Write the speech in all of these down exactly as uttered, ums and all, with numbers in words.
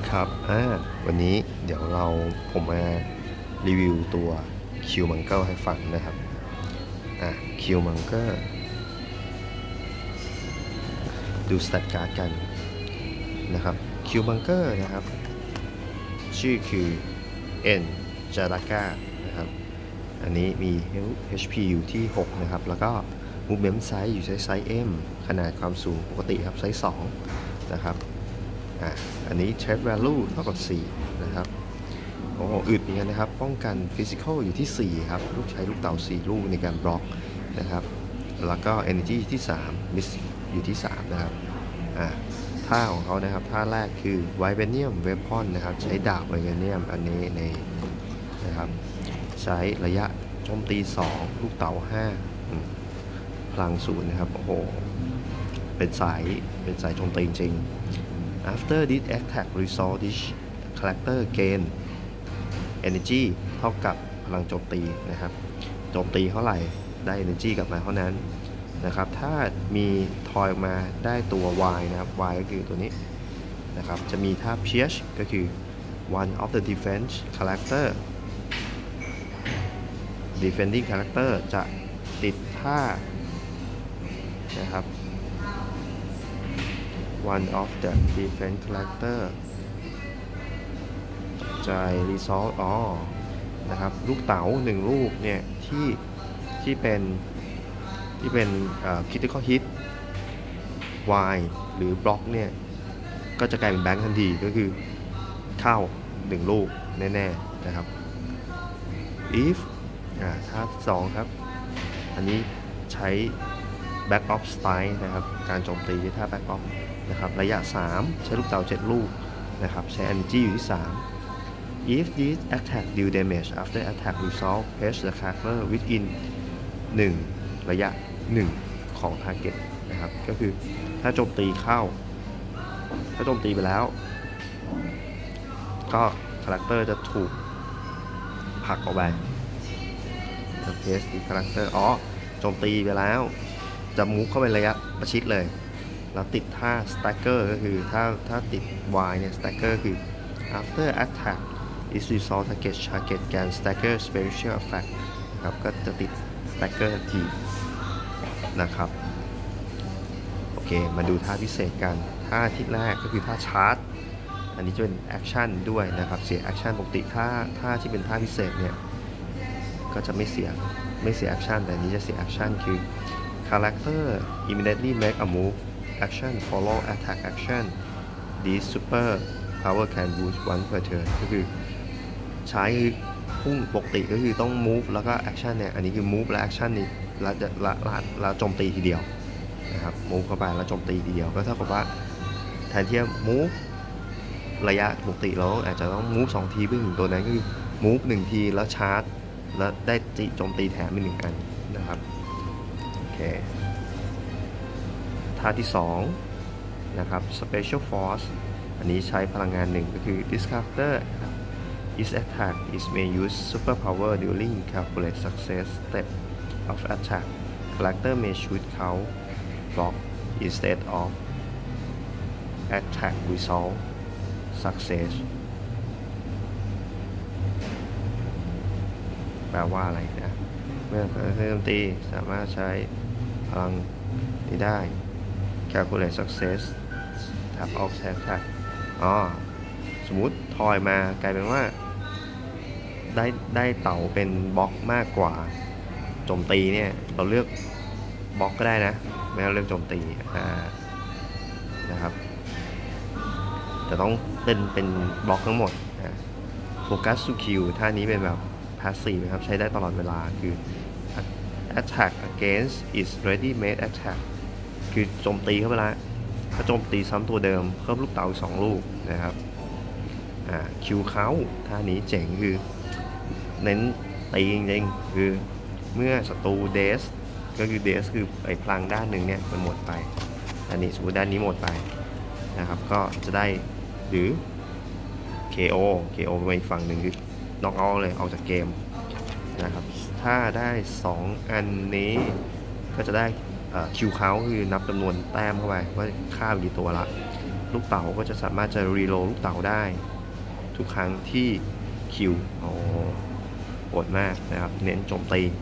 ครับอ่าวันนี้เดี๋ยวเราผมมารีวิวตัวคิวมังเกิลให้ฟังนะครับอ่าคิวมังเกิลดูสแตทการ์ดกันนะครับคิวมังเกิลนะครับชื่อคือ N จาราก้านะครับอันนี้มี เอช พี อยู่ที่หกนะครับแล้วก็ Movement Size อยู่ไซส์ M ขนาดความสูงปกติครับไซส์สองนะครับอ่ะอันนี้ Trade Value เท่ากับสี่นะครับโอ้อึดเหมือนกันนะครับป้องกัน Physical อยู่ที่สี่ครับลูกใช้ลูกเต่าสี่ลูกในการบล็อกนะครับแล้วก็ Energy ที่สาม Miss อยู่ที่สามนะครับอ่ะท่าของเขานะครับท่าแรกคือ Vibranium Weapon นะครับใช้ดาบ Vibranium อันนี้ในนะครับใช้ระยะโจมตีสองลูกเต่าห้าพลังศูนย์นะครับโอ้โหเป็นสายเป็นสายโจมตีจริง after this attack result this character gain energy เท่ากับพลังโจมตีนะครับโจมตีเท่าไหร่ได้ energy กลับมาเท่านั้นนะครับถ้ามีทอยออกมาได้ตัว Y นะครับ Y ก็คือตัวนี้นะครับจะมีท่า Pierce ก็คือ one of the defense character defending character จะติดท่านะครับ one of the defense character จะ resolve อ๋อนะครับลูกเต๋าหนึ่งลูกเนี่ยที่ที่เป็นที่เป็น critical hit Y หรือบล็อกเนี่ยก็จะกลายเป็นแบงค์ทันทีก็คือเข้าหนึ่งลูกแน่ๆนะครับ if อ่าท่าสองครับอันนี้ใช้ back off style นะครับการโจมตีด้วยท่า back off นะครับระยะสามใช้ลูกเต๋าเจ็ดลูกนะครับใช้ energy อยู่ที่สาม if this attack deal damage after attack resolve place the character within หนึ่งระยะหนึ่งของ target นะครับก็คือถ้าโจมตีเข้าถ้าโจมตีไปแล้วก็คาแรคเตอร์จะถูกผลักออกไปเพสที่คาแรคเตอร์อ๋อโจมตีไปแล้วจะมุกเข้าไประยะประชิดเลยแล้วติดท่า stagger ก็คือถ้าถ้าติด Y เนี่ย stagger คือ after attack is resolved target target can stagger special effect นะครับก็จะติด stagger ทันทีนะครับโอเคมาดูท่าพิเศษกันท่าที่แรกก็คือท่าชาร์จอันนี้จะเป็นแอคชั่นด้วยนะครับเสียแอคชั่นปกติท่าท่าที่เป็นท่าพิเศษเนี่ยก็จะไม่เสียไม่เสียแอคชั่นแต่อันนี้จะเสียแอคชั่นคือ character immediately make a move action follow attack action this super power can boost one per turn ก็คือใช้พุ่งปกติก็คือต้อง move แล้วก็ action เนี่ยอันนี้คือ move และ action นี่เราจะละละละโจมตีทีเดียวนะครับ move เข้าไปแล้วโจมตีทีเดียวก็เท่ากับว่าแทนที่จะ move ระยะปกติเราอาจจะต้อง move สองทีเพื่อถึงตัวนั้นก็คือ move หนึ่งทีแล้วชาร์จแล้วได้โจมตีแถมอีกหนึ่งอันนะครับโอเคท่าที่สองนะครับ special force อันนี้ใช้พลังงานหนึ่งก็คือ this character is attack is may use super power during calculate success step of attack character may shoot count block instead of attack result success แปลว่าอะไรนะเมื่อเครื่องดนตรีสามารถใช้พลังนี้ได้ calculate success tap of attack อ๋อสมมุติทอยมากลายเป็นว่าได้ได้เต่าเป็นบล็อกมากกว่าโจมตีเนี่ยเราเลือกบล็อกก็ได้นะไม่ต้องเลือกโจมตีนะครับแต่ต้องเป็นเป็นบล็อกทั้งหมดโฟกัสทูคิวท่านี้เป็นแบบpassive นะครับใช้ได้ตลอดเวลาคือ attack against is ready made attack คือโจมตีเข้าไปแล้วถ้าโจมตีซ้ำตัวเดิมเพิ่มลูกเต๋าสองลูกนะครับคิวเขาท่านี้เจ๋งคือเน้นตีจริงๆคือเมื่อศัตรูเดสก็คือเดสคือไอ้พลังด้านหนึ่งเนี่ยมันหมดไปอันนี้สมมติด้านนี้หมดไปนะครับก็จะได้หรือ เค โอ เค โอ ไปอีกฝั่งหนึ่งคือน็อกเอาท์เลยออกจากเกมนะครับถ้าได้สองอันนี้ก็จะได้คิวเขาคือนับจำนวนแต้มเข้าไปว่าค่ากี่ตัวละลูกเต๋าก็จะสามารถจะรีโหลดลูกเต๋าได้ทุกครั้งที่คิวโอ้โหดมากนะครับเน้นโจมตี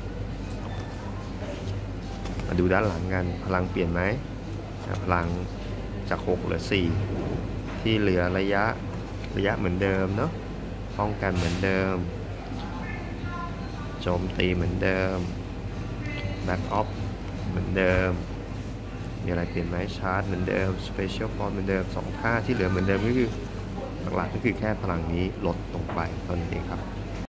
มาดูด้านหลังกันพลังเปลี่ยนไหมพลังจากหกเหลือสี่ที่เหลือระยะระยะเหมือนเดิมเนาะป้องกันเหมือนเดิมโจมตีเหมือนเดิมแบ็กออฟเหมือนเดิมมีอะไรเปลี่ยนไหมชาร์จเหมือนเดิมสเปเชียลฟอร์มเหมือนเดิมสองท่าที่เหลือเหมือนเดิมก็คือหลักๆก็คือแค่พลังนี้ลดลงไปเท่านั้นเองครับ